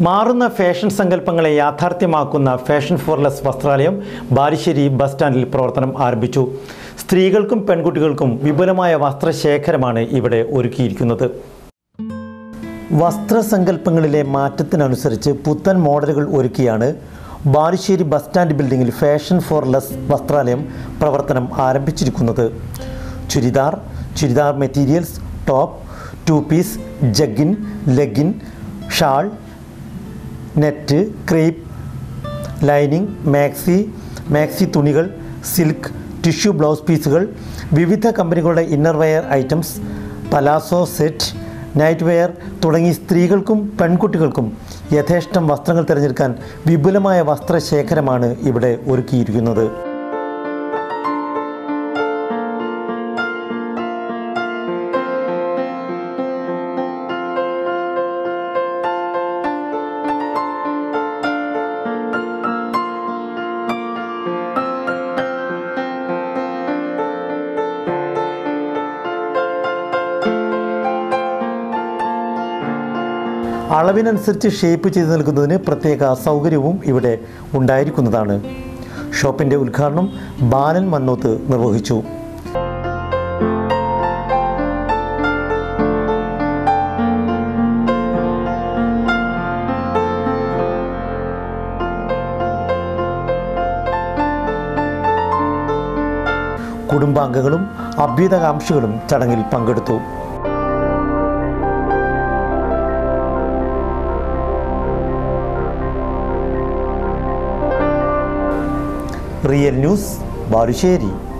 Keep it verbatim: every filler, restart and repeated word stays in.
മാറുന്ന ഫാഷൻ സങ്കല്പങ്ങളെ യാഥാർത്ഥ്യമാക്കുന്ന ഫാഷൻ ഫോർ ലെസ് വസ്ത്രാലയം ബാലുശ്ശേരി ബസ് സ്റ്റാൻഡിൽ പ്രവർത്തനം ആരംഭിച്ചു. സ്ത്രീകൾക്കും പെൺകുട്ടികൾക്കും വിപുലമായ വസ്ത്രശേഖരമാണ് ഇവിടെ ഒരുക്കിയിരിക്കുന്നത്. വസ്ത്രസങ്കല്പങ്ങളിലെ മാറ്റത്തിനനുസരിച്ച് പുത്തൻ മോഡലുകൾ ഒരുക്കിയാണ് ബാലുശ്ശേരി ബസ് സ്റ്റാൻഡ് ബിൽഡിങ്ങിൽ ഫാഷൻ ഫോർ ലെസ് വസ്ത്രാലയം പ്രവർത്തനം ആരംഭിച്ചിരിക്കുന്നത്. Churidar, churidar materials, top, two piece, jegging, legging, shawl, net, crepe, lining, maxi, maxi തുണികൾ, സിൽക്ക്, ടിഷ്യൂ ബ്ലൗസ് പീസുകൾ, വിവിധ കമ്പനികളുടെ inner wear items, palazzo set, night wear തുടങ്ങി സ്ത്രീകൾക്കും പെൺകുട്ടികൾക്കും യഥേഷ്ടം വസ്ത്രങ്ങൾ തിരഞ്ഞെടുക്കാൻ വിപുലമായ വസ്ത്രശേഖരമാണ് ഇവിടെ ഒരുക്കിയിരിക്കുന്നത്. അളവിനനുസരിച്ച് ഷേപ്പ് ചെയ്ത് നൽകുന്നതിന് പ്രത്യേക സൗകര്യവും ഇവിടെ ഉണ്ടായിരിക്കുന്നതാണ്. ഷോപ്പിൻ്റെ ഉദ്ഘാടനം ബാലൻ മന്നോത്ത് നിർവഹിച്ചു. കുടുംബാംഗങ്ങളും അഭ്യുതകാംക്ഷികളും ചടങ്ങിൽ പങ്കെടുത്തു. Real news, Balussery.